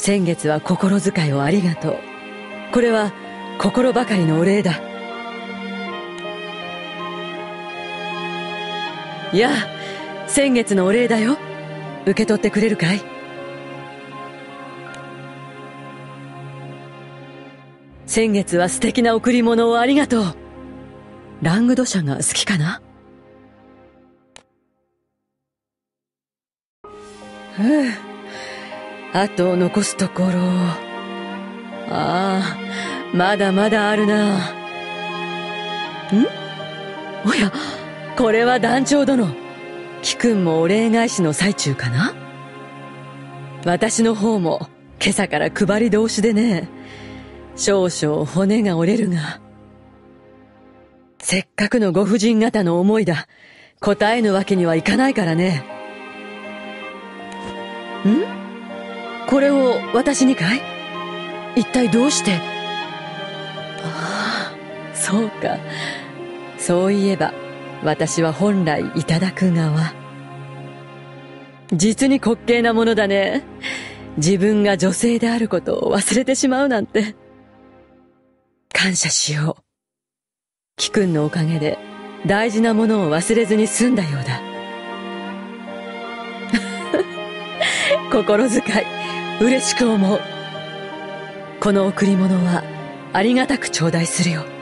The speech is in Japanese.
先月は心遣いをありがとう。これは心ばかりのお礼だ。いや、先月のお礼だよ。受け取ってくれるかい？先月は素敵な贈り物をありがとう。ラングドシャが好きかな？あと残すところ。ああ、まだまだあるな。おや、これは団長殿。貴君もお礼返しの最中かな？私の方も今朝から配り通しでね。少々骨が折れるが。せっかくのご婦人方の思いだ。答えぬわけにはいかないからね。これを私にかい？一体どうして？ああ、そうか。そういえば、私は本来いただく側。実に滑稽なものだね。自分が女性であることを忘れてしまうなんて。感謝しよう。貴君のおかげで大事なものを忘れずに済んだようだ。心遣い、嬉しく思う。この贈り物はありがたく頂戴するよ。